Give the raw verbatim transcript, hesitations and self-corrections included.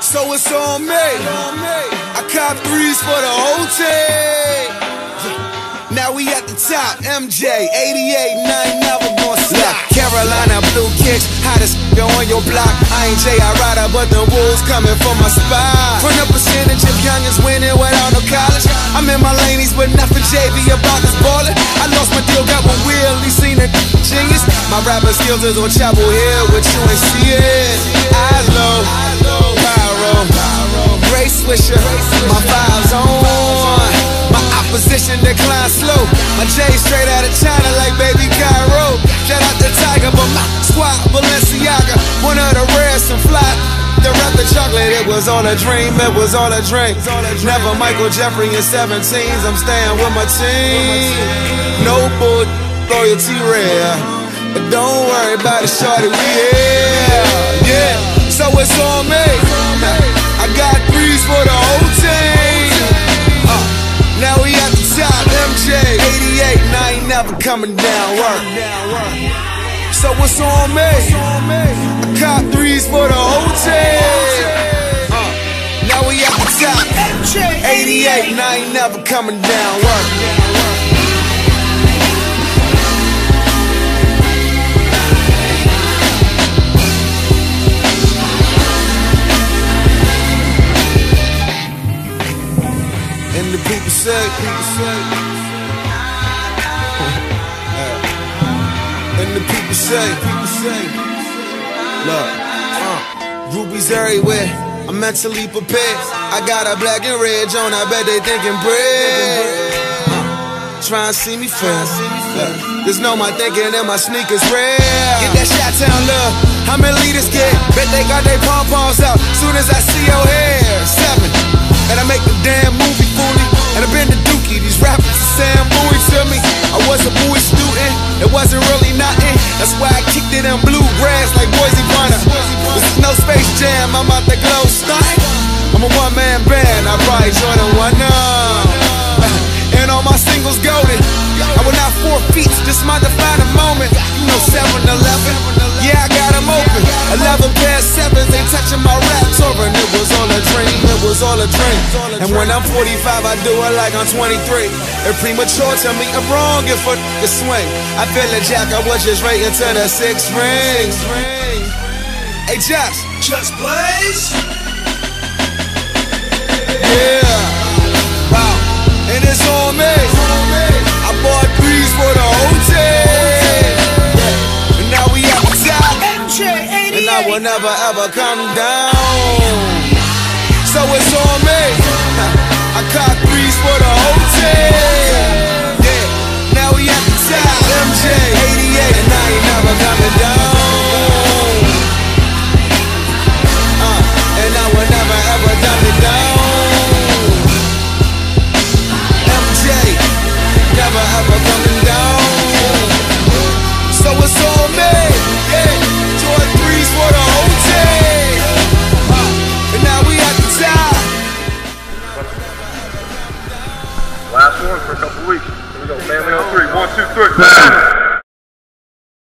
So it's on me. I cop threes for the whole team. Now we at the top. M J, eighty-eight, and I ain't never gonna stop. Carolina blue kicks, hottest on your block. I ain't J I Rider, but the wolves coming for my spot. From the percentage of youngins winning without no college. I'm in my laneys, but nothing J B about this ballin'. I lost my deal, got one wheel, he seen a genius. My rapping skills is on Chapel Hill, what you ain't see it. Eyes low, pyro, Ray Swisher, my vibes on. My opposition decline slow. My J straight out of China like baby Cairo. Shout out to Tiger, but my squad Balenciaga, one of the rarest and fly. The rap the chocolate, it was all a dream, it was all a dream. Never Michael Jeffrey in seventeens, I'm staying with my team. No bull, loyalty rare, but don't worry about it, shorty, we here. Yeah, so it's on me. I got threes for the whole team. uh, Now we at the top, M J, eighty-eight, and I ain't never coming down, work. So what's on me? I cop threes for the whole team. uh, Now we at the top, M J, eighty-eight, and I ain't never coming down, work. And the people say, people say, and the people say, people say, look, uh, rubies everywhere, I'm mentally prepared. I got a black and red on, I bet they thinking bread. Uh, try and see me fail. Look, just know my thinking and my sneakers rare. Get that Chi-Town love, how many leaders get? Bet they got their pom-poms out soon as I see your hair. Seven. And I make the damn movie fully. And I've been to Dookie, these rappers are saying booey to me. I was a boy student, it wasn't really nothing. That's why I kicked it in bluegrass like Boise Bonner. This is no Space Jam, I'm out the glow stunt. I'm a one-man band, I probably join a one-up. And all my singles golden. I will not forfeit, this my defining moment. You know seven eleven, yeah I got them open. Eleven past sevens, ain't touching my rap touring. It was all a dream, it was all a dream. And when I'm forty-five, I do it like I'm twenty-three. If premature, tell me I'm wrong if I the swing. I feel a jack, I was just right into the six rings. Hey Just, Just Blaze. Yeah, wow, and it's on me. I bought threes for the whole team. And now we at the top, and I will never ever come down. So it's on me. I caught threes for the whole team.